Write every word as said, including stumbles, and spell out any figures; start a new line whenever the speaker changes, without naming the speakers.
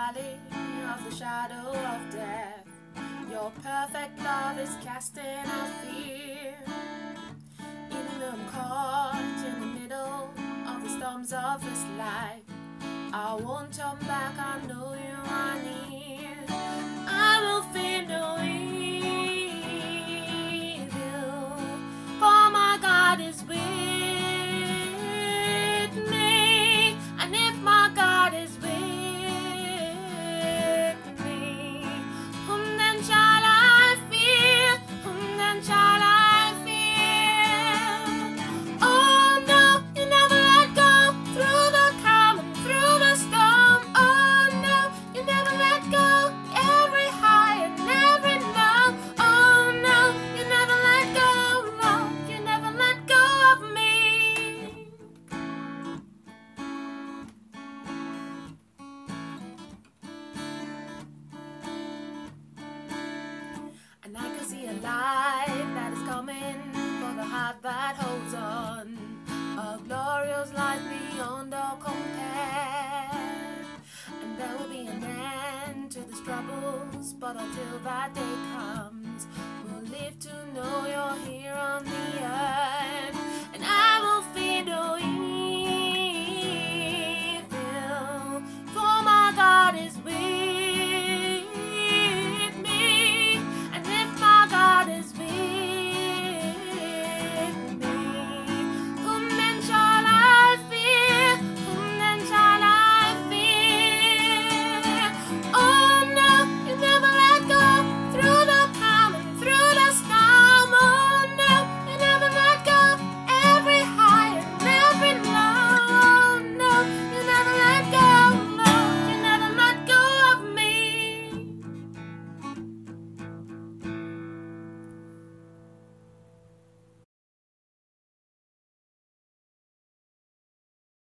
valley of the shadow of death, your perfect love is casting out fear. Even though I'm caught in the middle of the storms of this life, I won't turn back, I know you are near. I will fear no evil, for my God is with me. And if my God is with me, whom then shall I fear? Whom then shall I fear? Oh no, you never let go through the calm and through the storm. Oh no, you never let go every high and every low. Oh no, you never let go, no, you never let go of me. And I can see a light that is coming for the heart that holds on, a glorious light beyond all compare. And there will be an end to the struggles, but until that day